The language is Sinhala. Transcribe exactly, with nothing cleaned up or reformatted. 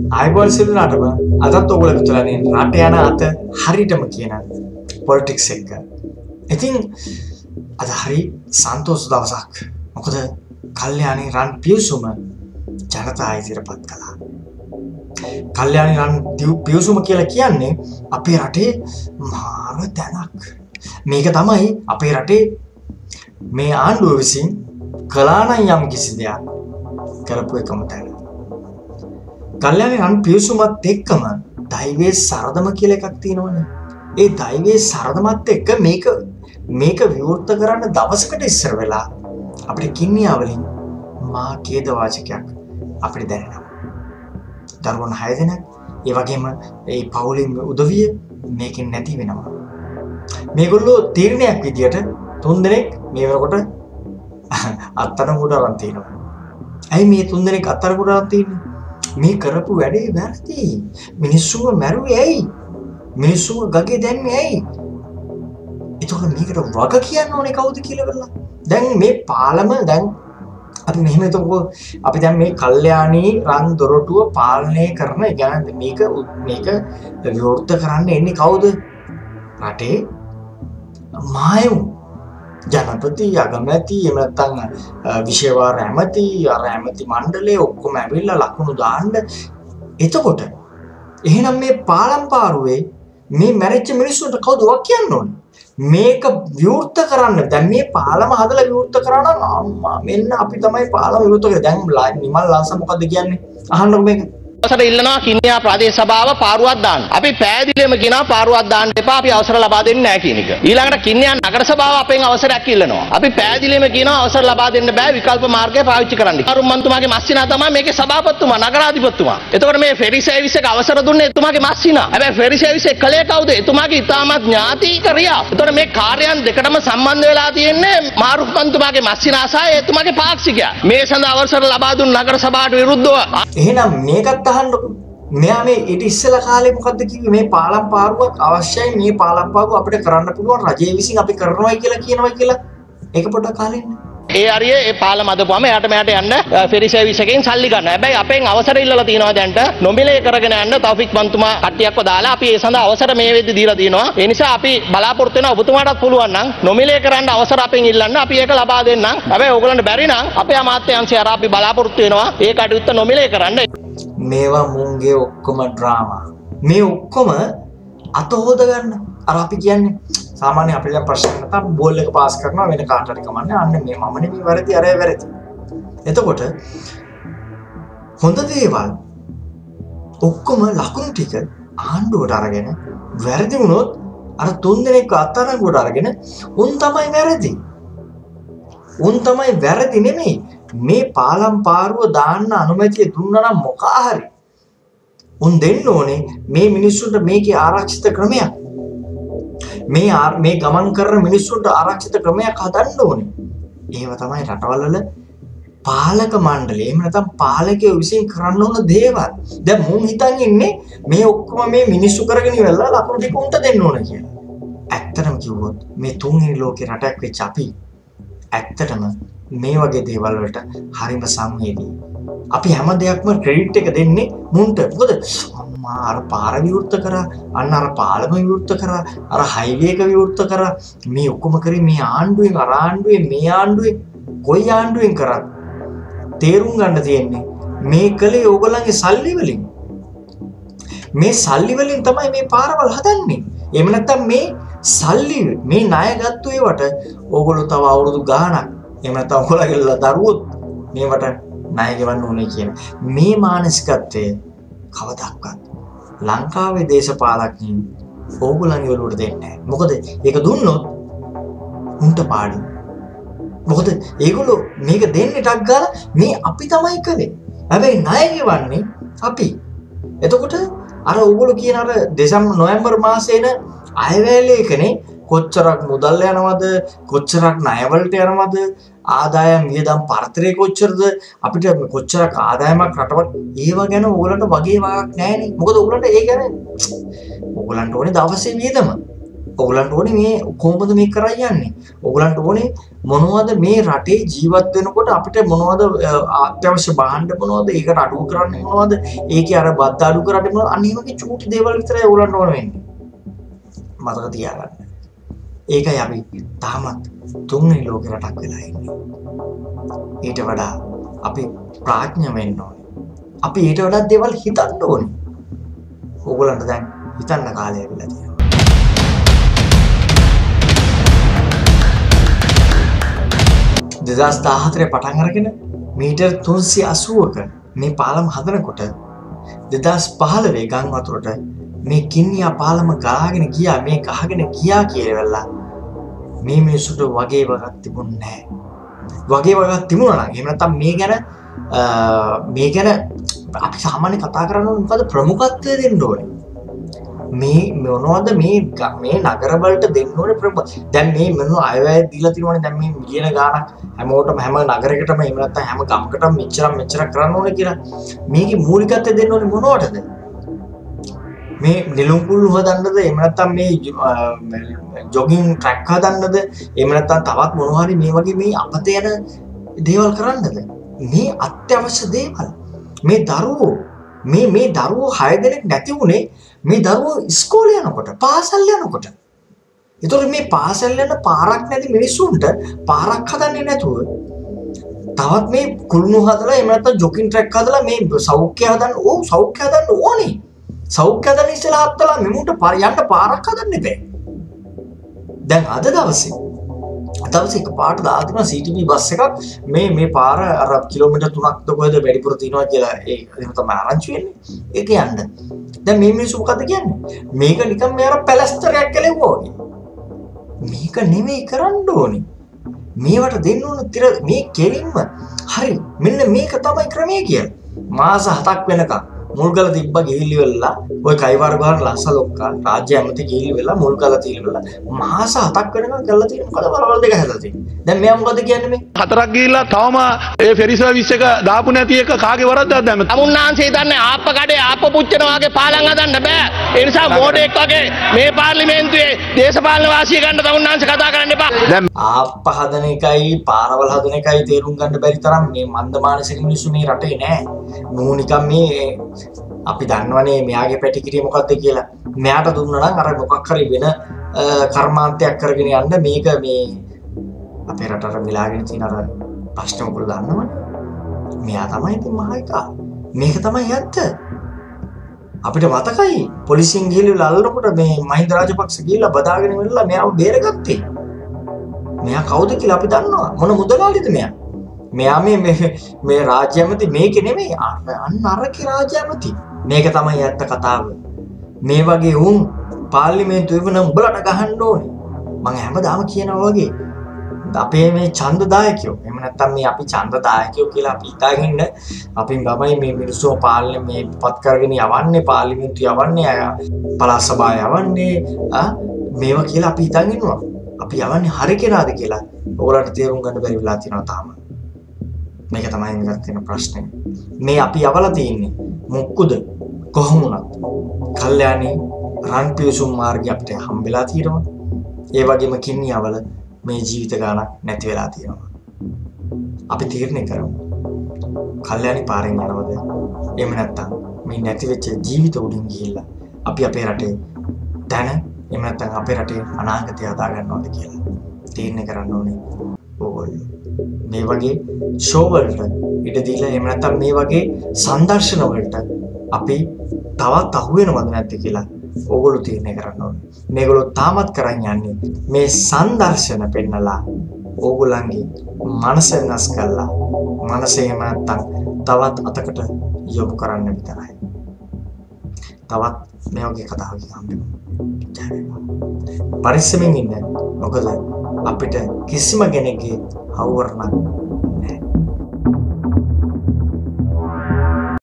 ආයිබෝල් සිල්ලාටම අදත් ඔයගොල්ලෝ විතරනේ රට යන අත හරියටම කියන පොලිටික්ස් එක. ඉතින් අද හරි සන්තෝෂ දවසක්. මොකද කල්යාණි රන් පියුසුම ජනතා ඉදිරිපත් කළා. කල්යාණි රන් පියුසුම කියලා කියන්නේ අපේ රටේ මාර තැනක්. මේක තමයි අපේ රටේ මේ ආණ්ඩුව විසින් කළා නම් යම් කිසි දෙයක් කරපු එකම තැන. කල්යාණි රන් පියුසුමත් එක්කම දෛවයේ සරදම කියලා එකක් තියෙනවනේ. ඒ දෛවයේ සරදමත් එක්ක මේක මේක විවෘත කරන්න දවසකට ඉස්සර වෙලා අපිට කින්නියා වලින් මා කේද වාචකයක් අපිට දැනෙනවා. දරුවන් හය දෙනෙක් ඒ වගේම ඒ පවුලින් උදවිය මේකෙන් නැති වෙනවා. මේගොල්ලෝ තීරණයක් විදියට තුන් දෙනෙක් මේ වෙනකොට අත්අඩංගුවට අරන් තිනවා. ඇයි මේ තුන් දෙනෙක් අත්අඩංගුවට අරන් තින්නේ? මේ කරපු වැඩේ වැරදි. මිනිස්සුව මැරුවේ ඇයි? මිනිස්සුව ගගේ දැම්මේ ඇයි? ඒතකොට මේකට වග කියන්න ඕනේ කවුද කියලා බලලා. දැන් මේ පාලම දැන් අපි මෙහෙම හිතමුකෝ අපි දැන් මේ කල්යාණි රන් දොරටුව පාලනය කරන يعني මේක මේක විවෘත කරන්න එන්නේ කවුද? රටේ මායු ජනපති අගමැති එහෙම නැත්නම් විශේෂ ඇමති අර ඇමති මණ්ඩලය ඔක්කොම ඇවිල්ලා ලකුණු දාන්න. එතකොට එහෙනම් මේ පාලම් පාරුවේ මේ මැරිච්ච මිනිස්සුන්ට කවුද වක් කියන්න ඕනේ? මේක විවෘත කරන්න. දැන් මේ පාලම හදලා විවෘත කරා නම් අම්මා මෙන්න අපි තමයි පාලම විවෘත කරේ. දැන් නිමල් ලාස මොකද්ද කියන්නේ? අහන්නකො මේක. අවසර ඉල්ලනවා කින්නියා ප්‍රදේශ සභාව පාරුවක් දාන්න. අපි පැහැදිලිවම කියනවා පාරුවක් දාන්න එපා. අපි අවසර ලබා දෙන්නේ නැහැ කියන එක. ඊළඟට කින්නියා නගර සභාව අපෙන් අවසරයක් ඉල්ලනවා. අපි පැහැදිලිවම කියනවා අවසර ලබා දෙන්න බෑ. විකල්ප මාර්ගය පාවිච්චි කරන්න. කරුම්මන්තුමාගේ මස්සිනා තමයි මේකේ සභාපතිතුමා නගරාධිපතිතුමා. එතකොට මේ ෆෙරි සර්විස් එක අවසර දුන්නේ එතුමාගේ මස්සිනා. හැබැයි ෆෙරි සර්විස් එක කලේ කවුද? එතුමාගේ ඉතාමත් ඥාතික ක්‍රියා. එතකොට මේ කාර්යයන් දෙකටම සම්බන්ධ වෙලා තියෙන්නේ මාරුම්මන්තුමාගේ මස්සිනා සහ එතුමාගේ පාක්ෂිකයා. මේ සඳහා අවසර ලබා දුන් නගර සභාවට විරුද්ධව. එහෙනම් මේකත් මෙයා මේ ඊට ඉස්සෙල්ලා කාලේ මොකද්ද කිව්වේ? මේ පාලම් පාරුවක් අවශ්‍යයි. මේ පාලම් පාරුව අපිට කරන්න පුළුවන් රජය විසින් අපි කරනවායි කියලා කියනවා කියලා. ඒක පොඩ්ඩක් කාලෙන්න. ඒ හරිය ඒ පාලම අදපුවම එයාට මෙයාට යන්න ෆෙරි සර්විස් එකෙන් සල්ලි ගන්න. හැබැයි අපෙන් අවසර ඉල්ලලා තියෙනවා දැන්ට නොමිලේ කරගෙන යන්න තෞෆික් මන්තුමා කට්ටියක්ව දාලා අපි ඒ සඳහා අවසර මේ වෙද්දි දීලා තියෙනවා. ඒ නිසා අපි බලාපොරොත්තු වෙනවා ඔබතුමාටත් පුළුවන් නම් නොමිලේ කරන්න අවසර අපෙන් ඉල්ලන්න අපි ඒක ලබා දෙන්නම්. හැබැයි ඕගොල්ලන්ට බැරි නම් අපේ අමාත්‍යාංශය අර අපි බලාපොරොත්තු වෙනවා ඒ කටයුත්ත නොමිලේ කරන්න. මේවා මුන්ගේ ඔක්කොම ඩ්‍රාමා. මේ ඔක්කොම අත හොද ගන්න. අර අපි කියන්නේ සාමාන්‍ය අපිට දැන් ප්‍රශ්න නැත්නම් බෝල් එක පාස් කරනවා වෙන කාට හරි කමන්නේ. අන්න මේ මම නෙමෙයි වැරදි අරය වැරදි. එතකොට හොඳ දේවල් ඔක්කොම ලකුණු ටික ආණ්ඩුවට අරගෙන වැරදි වුණොත් අර තුන් දෙනෙක්ව අත්අඩංගුවට අරගෙන උන් තමයි වැරදි. උන් තමයි වැරදි නෙමෙයි. මේ පාලම් පාරුව දාන්න අනුමැතිය දුන්නා නම් මොකා හරි උන් දෙන්න ඕනේ මේ මිනිස්සුන්ට මේකේ ආරක්ෂිත ක්‍රමයක්. මේ මේ ගමන් කරන මිනිස්සුන්ට ආරක්ෂිත ක්‍රමයක් හදන්න ඕනේ. ඒව තමයි රටවල් වල පාලක මණ්ඩලය එහෙම නැත්නම් පාලකයෝ විසින් කරන්න ඕන දේවල්. දැන් මුන් හිතන් ඉන්නේ මේ ඔක්කොම මේ මිනිස්සු කරගෙන ඉවරලා ලකුණු ටික උන්ට දෙන්න ඕන කියලා. ඇත්තටම කිව්වොත් මේ තුන්වෙනි ලෝකේ රටක් වෙච්ච අපි ඇත්තටම මේ වගේ දේවල් වලට හරිම සංවේදී. අපි හැම දෙයක්ම ක්‍රෙඩිට් එක දෙන්නේ මුන්ට. මොකද අම්මා අර පාර විවෘත කරා, අන්න අර පාලම විවෘත කරා, අර හයිවේ එක විවෘත කරා. මේ ඔක්කොම කරේ මේ ආණ්ඩුවෙන්, අර ආණ්ඩුවෙන්, මේ ආණ්ඩුවෙන්, කොයි ආණ්ඩුවෙන් කරත් තේරුම් ගන්න තියෙන්නේ මේ කලේ ඕගොල්ලන්ගේ සල්ලි වලින්. මේ සල්ලි වලින් තමයි මේ පාරවල් හදන්නේ. එහෙම නැත්නම් මේ සල්ලි මේ ණය ගත්තු ඒවට ඕගොල්ලෝ තව අවුරුදු ගාණක් එහෙම නැත්නම් ඔයගොල්ලෝගේ දරුවොත් මේවට ණය ගෙවන්න ඕනේ කියන මේ මානසිකත්වය කවදාවත් ලංකාවේ දේශපාලකයන් ඕගොල්ලන්ගේ ඔළුවට දෙන්නේ නැහැ. මොකද ඒක දුන්නොත් උන්ට පාඩි. මොකද ඒගොල්ලෝ මේක දෙන්නේ ටක් ගාලා මේ අපි තමයි කලේ. හැබැයි ණය ගෙවන්නේ අපි. එතකොට අර ඕගොල්ලෝ කියන අර දෙසැම්බර් නොවැම්බර් මාසේන අයවැයේකනේ කොච්චරක් මුදල් යනවද කොච්චරක් ණයවලට යනවද ආදායම් වියදම් පරතරය කොච්චරද අපිට කොච්චරක් ආදායමක් රටවල් ඒව ගැන ඕගොල්ලන්ට වගේ වාක් නැහැනේ. මොකද ඕගොල්ලන්ට ඒ ගැන ඕගොල්ලන්ට ඕනේ දවසේ වියදම. ඔයගලන්ට ඕනේ මේ කොහොමද මේක කරා යන්නේ? ඔයගලන්ට ඕනේ මොනවද මේ රටේ ජීවත් වෙනකොට අපිට මොනවද අත්‍යවශ්‍ය භාණ්ඩ මොනවද? ඒකට අඩු කරන්නේ මොනවද? ඒකේ අර බද්ද අඩු කරන්නේ මොනවද? අන්න ඒ වගේ චූටි දේවල් විතරයි ඔයගලන්ට ඕන වෙන්නේ. මතක තියාගන්න. ඒකයි අපි තාමත් තුන්වෙනි ලෝක රටක් වෙලා ඉන්නේ. ඊට වඩා අපි ප්‍රඥා වෙන්න ඕනේ. අපි ඊට වඩා දේවල් හිතන්න ඕනේ. ඔයගලන්ට දැන් හිතන්න කාලය ලැබිලා තියෙනවා. දෙදහස් දහහතර පටන් අරගෙන මීටර් තුන්සිය අසූවක මේ පාලම හදනකොට දෙදහස් පහළොව ගම් වතුරට මේ කින්නියා පාලම ගලාගෙන ගියා මේ ගහගෙන ගියා කියලා මේ මිනිස්සුන්ට වගේ වගක් තිබුණේ නැහැ. වගේ වගක් තිබුණා නම් එහෙම නැත්නම් මේ ගැන මේ ගැන අපි සාමාන්‍ය කතා කරන්නේ මොකද ප්‍රමුඛත්වය දෙන්න ඕනේ. මේ මොනවද මේ මේ නගර වලට දෙන්න ඕනේ ප්‍රමුඛ. දැන් මේ මොන අයවැය දීලා තියෙනවනේ දැන් මේ මිලියන ගාණක් හැමෝටම හැම නගරයකටම එහෙම නැත්නම් හැම ගමකටම මෙච්චර මෙච්චර කරන්න ඕනේ කියලා. මේකේ මූලිකත්වය දෙන්න ඕනේ මොනවටද? මේ නිලුම් කුල්ලු හදන්නද එහෙම නැත්නම් මේ ජොගින් ට්‍රැක් හදන්නද එහෙම නැත්නම් තවත් මොනවා හරි මේ වගේ මේ අපත යන දේවල් කරන්නද? මේ අත්‍යවශ්‍ය දේවල්. මේ දරුවෝ මේ මේ දරුවෝ හය දෙනෙක් නැති වුණේ මේ දරුවෝ ඉස්කෝලේ යනකොට පාසල් යනකොට. ඒතකොට මේ පාසල් යන පාරක් නැති මිනිස්සුන්ට පාරක් හදන්නේ නැතුව තවත් මේ කුළුණු හදලා එහෙම නැත්නම් ජොගින් ට්‍රැක් හදලා මේ සෞඛ්‍ය හදන්න ඕ සෞඛ්‍ය හදන්න ඕනේ. සෞඛ්‍ය හදන්න ඉස්සෙල්ලා හත්තලා මෙමුන්ට යන්න පාරක් හදන්න බෑ. දැන් අද දවසේ දවසේ එකපාරට දාලා තිබුණා සී ටී බී බස් එකක් මේ මේ පාර අර කිලෝමීටර් තුනක්ද කොහෙද වැඩිපුර තියෙනවා කියලා ඒ එහෙම තමයි ආරංචි වෙන්නේ. ඒක යන්න. දැන් මේ මිනිස්සු මොකද කියන්නේ? මේක නිකන් මේ අර පැලස්තරයක් කළේවෝ වගේ. මේක නෙමෙයි කරන්න ඕනේ. මේවට දෙන්න ඕන තිර මේ කෙලින්ම හරි මෙන්න මේක තමයි ක්‍රමය කියලා. මාස හතක් වෙනකම් මුල්ගල තිබ්බ ගිහිලි වෙලා ඔය කයිවාර ගහන ලස්සලොක්කා රාජ්‍ය ඇමති ගිහිලි වෙලා මුල්ගල තියලා මාස හතක් වෙනකම් කරලා තියෙන මොකද වලවල් දෙක හැදලා තියෙන්නේ. දැන් මෙයා මොකද කියන්නේ මේ? හතරක් ගිහිල්ලා තවම ඒ ෆෙරි සර්විස් එක දාපු නැති එක කාගේ වරද්දක්ද දැන්? අමුන්නාන්සේ දන්නේ ආප්ප කඩේ ආප්ප පුච්චන වගේ පාලම් හදන්න බෑ. ඒ නිසා මෝඩෙක් වගේ මේ පාර්ලිමේන්තුවේ දේශපාලන වාසිය ගන්න තමුන්නාන්සේ කතා කරන්න එපා. දැන් ආප්ප හදන එකයි පාරවල් හදන එකයි තේරුම් ගන්න බැරි තරම් මේ මන්දමානසික මිනිස්සු මේ රටේ නෑ. නෝ නිකන් මේ අපි දන්නවනේ මෙයාගේ පැටිකිරිය මොකක්ද කියලා. මෙයාට දුන්නා නම් අර මොකක් හරි වෙන කර්මාන්තයක් කරගෙන යන්න මේක මේ අපේ රටට මිලාගෙන තියෙන අර ප්‍රශ්න උගල දන්නවනේ. මෙයා තමයි ඉතින් මහා එකා. මේක තමයි ඇත්ත. අපිට මතකයි පොලිසියෙන් ගිහිල්ලා අල්ලනකොට මේ මහින්ද රාජපක්ෂ ගිහිල්ලා බදාගෙන ඉවරලා මෙයාව බේරගත්තේ. මෙයා කවුද කියලා අපි දන්නවා. මොන මුදලාලිද මෙයා? මෙයා මේ මේ රාජ්‍ය ඇමති මේක නෙමෙයි අන්න අරකේ රාජ්‍ය ඇමති. මේක තමයි ඇත්ත කතාව. මේ වගේ උන් පාර්ලිමේන්තුවේ වෙන උඹලට ගහන්න ඕනේ. මම හැමදාම කියනවා වගේ අපේ මේ ඡන්දදායකයෝ එහෙම නැත්නම් මේ අපි ඡන්දදායකයෝ කියලා අපි හිතාගෙන අපි ගමයි මේ මිනිස්සු පාර්ලිමේ මේ පත් කරගෙන යවන්නේ පාර්ලිමේන්තු යවන්නේ පළාත් සභාව යවන්නේ මේවා කියලා අපි හිතන් ඉන්නවා. අපි යවන්නේ හරි කෙනාද කියලා ඔයගොල්ලන්ට තේරුම් ගන්න බැරි වෙලා තියෙනවා තාම. මේක තමයි මේකට තියෙන ප්‍රශ්නේ. මේ අපි යවලා තියෙන්නේ මොක්කුද කොහොම වුණත් කල්යාණී රන් පියසුම් මාර්ගය අපිට හම්බෙලා තියෙනවා. ඒ වගේම කින්නියවල මේ ජීවිත ගානක් නැති වෙලා තියෙනවා. අපි තීරණය කරමු. කල්යාණී පාරෙන් යනවද? එහෙම නැත්නම් මේ නැති වෙච්ච ජීවිත උඩින් ගිහිල්ලා අපි අපේ රටේ දැන එහෙම නැත්නම් අපේ රටේ අනාගතය හදා ගන්නවද කියලා තීරණය කරන්න ඕනේ ඕගොල්ලෝ. මේ වගේ ෂෝ වලට ඉඩ දීලා එහෙම නැත්නම් මේ වගේ සංදර්ශන වලට අපි තවත් අහු වෙනවද නැද්ද කියලා ඕගොල්ලෝ තීරණය කරන්න ඕනේ. මේගොල්ලෝ තාමත් කරන් යන්නේ මේ සංදර්ශන පෙන්නලා ඕගොල්ලන්ගේ මනස වෙනස් කරලා මනසේම නැත්නම් තවත් අතකට යොමු කරන්න විතරයි. තවත් මේ වගේ කතාවකින් හම්බෙමු. පරිස්සමෙන් ඉන්න. මොකද අපිට කිසිම කෙනෙක්ගේ අවවරණක් නැහැ.